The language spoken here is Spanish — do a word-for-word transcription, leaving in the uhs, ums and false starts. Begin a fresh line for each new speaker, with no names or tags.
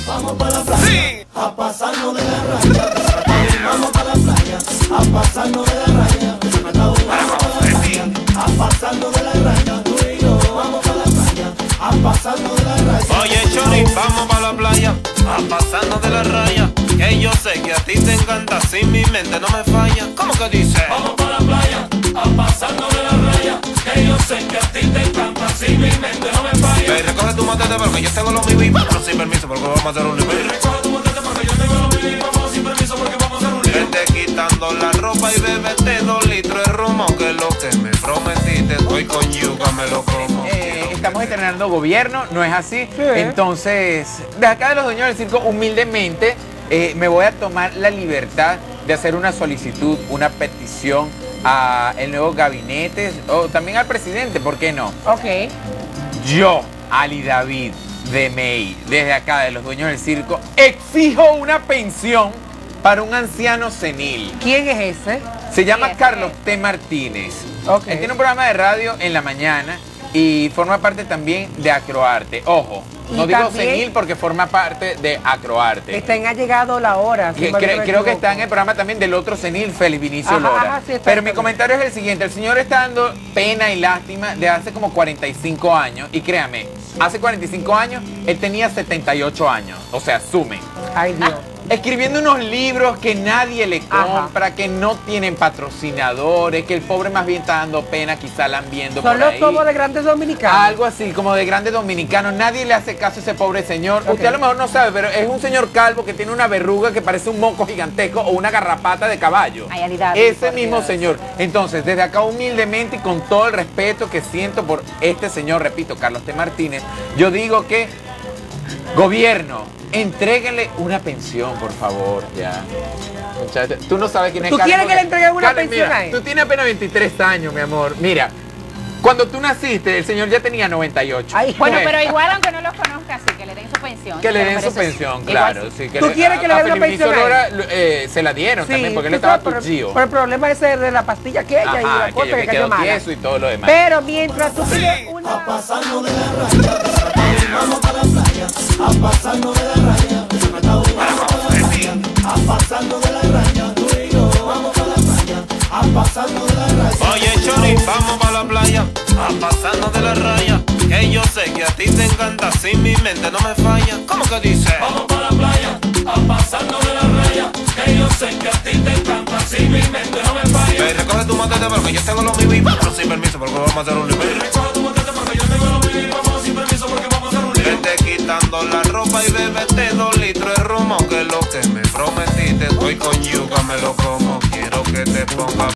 Vamos para la playa, sí, a pasarnos de la raya. Vamos para la playa, a pasarnos de la raya. Vamos para la playa, a pasarnos de la raya. Tú y yo, vamos para la playa, a pasarnos de la raya.
Oye, Chori, vamos para la playa, a pasarnos de la raya. Que yo sé que a ti te encanta, si mi mente no me falla. ¿Cómo que dice?
Vamos para la playa, a pasarnos de la raya. Que yo sé que a ti te encanta, si mi mente no me falla.
Ve, recoge tu matete porque yo tengo lo mío y vámonos sin permiso porque vamos a hacer un nivel.
Recoge tu matete porque yo tengo lo mío y vamos sin permiso porque vamos a hacer un nivel.
Vete quitando la ropa y bébete dos litros de romo, que lo que me prometiste, estoy con yuca, me lo como.
Eh, estamos estrenando gobierno, ¿no es así? Sí. Entonces, de acá de los dueños del circo, humildemente, eh, me voy a tomar la libertad de hacer una solicitud, una petición a el nuevo gabinete, o también al presidente, ¿por qué no?
Ok.
Yo, Ali David de May, desde acá de los dueños del circo, exijo una pensión para un anciano senil.
¿Quién es ese?
Se llama
es
Carlos T. Martínez.
Okay.
Él tiene un programa de radio en la mañana y forma parte también de Acroarte. Ojo, no
y
digo senil porque forma parte de Acroarte.
Está en Ha Llegado la Hora. Si
Que,
no
cre,
me
creo que
equivoco.
está en el programa también del otro senil, Félix Vinicio
Ajá,
Lora.
ajá, sí, está
Pero mi
también.
comentario es el siguiente. El señor está dando pena y lástima de hace como cuarenta y cinco años. Y créame, hace cuarenta y cinco años él tenía setenta y ocho años. O sea, sume.
Ay, Dios.
Escribiendo unos libros que nadie le compra,
Ajá.
que no tienen patrocinadores, que el pobre más bien está dando pena, quizá la han viendo por
Son los
ahí.
tomos de grandes dominicanos.
Algo así, como de grandes dominicanos. Nadie le hace caso a ese pobre señor.
Okay.
Usted a lo mejor no sabe, pero es un señor calvo que tiene una verruga que parece un moco gigantesco o una garrapata de caballo.
Ay, Ali David,
ese
por
mismo
Dios.
señor. Entonces, desde acá humildemente y con todo el respeto que siento por este señor, repito, Carlos T. Martínez, yo digo que gobierno, entréguenle una pensión, por favor, ya. Muchacha, tú no sabes quién es
¿Tú
Carlos.
quieres que le entreguen una
Carlos,
pensión
mira,
a él?
Tú tienes apenas veintitrés años, mi amor. Mira, cuando tú naciste, el señor ya tenía noventa y ocho.
Ay,
Bueno,
¿Qué?
pero igual aunque no los conozca, sí, que le den su pensión.
Que le den su
Pero
pensión,
eso sí.
claro.
Igual sí.
Sí, que
¿Tú quieres que le
a
den una
Felipe
pensión a
Lora, eh, se la dieron también, porque él
sí,
estaba
pero,
tuchío.
pero el problema es el de la pastilla aquella y
Ajá,
la
que,
cosa
yo-
que,
que
cayó
quedó
mala.
tieso y todo lo demás.
Pero mientras tú pides una...
A pasarnos de la raya. Vamos para la playa, a pasarnos de la raya. Vamos para la playa, a pasarnos de la raya. Tú y yo, vamos para la playa, a pasarnos de la raya.
Oye, Chori, vamos para la playa, a pasarnos de la raya. Que yo sé que a ti te encanta, si mi mente no me falla. ¿Cómo que dice?
Vamos para la playa, a pasarnos de la raya. Que yo sé que a ti te encanta, si mi mente no me falla.
Ve, recoge tu matete porque yo tengo lo mío y vámonos sin permiso porque vamos a hacer un nivel.
Recoge tu matete porque yo tengo lo mío y vamos sin permiso porque vamos a hacer un nivel.
Vete quitando la ropa y bébete dos litros de romo, que lo que me prometiste, estoy con yuca.